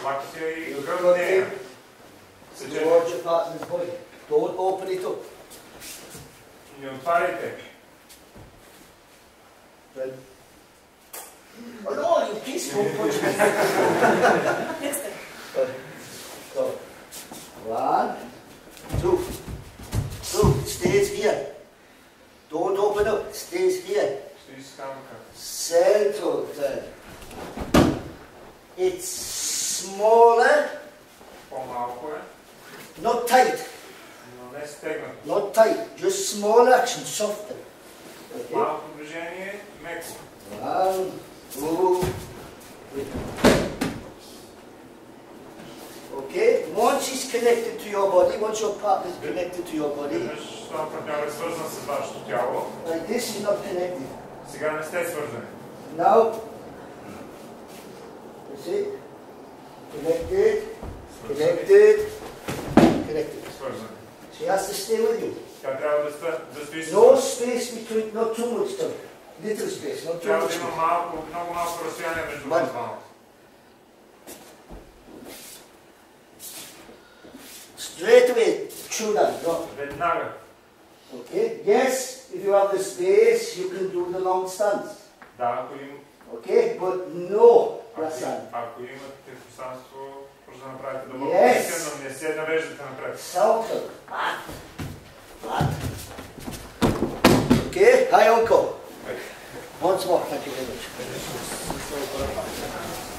Лактите и гръб нея. Towards your partner's body. Don't open it up. Не отваряйте. Then. Oh no, you kiss, don't punch me. Next time. So, 1, 2. Two, stays here. Don't open up, stays here. Стои с камъка. Central turn. It's smaller, По-малко е, not tight. но не стегнато. Not tight, just small action, softer. Okay? Малко движение, меко. 1, 2, 3. Okay, once he's connected to your body, once your partner is connected to your body, Веднъж това партньор е свързан с вашето тяло. like this is not connected. Сега не сте свързани. Now, you see, connected, connected, connected. Свързани. She has to stay with you. Тя трябва да стои с No вас. space between, not too much time. Little space, not too Трябва much да има space. много малко разстояние между вас двамата. Straight away, through that, drop. Веднага. Okay? Yes, if you have the space, you can do the long stance. Да, ако има. Okay? But no, Rasan. Ако имате пространство, може да направите дълбоко Yes. дишане, но не се навеждате напред. South. Back. Back. Okay? High uncle. Once more, thank you very much.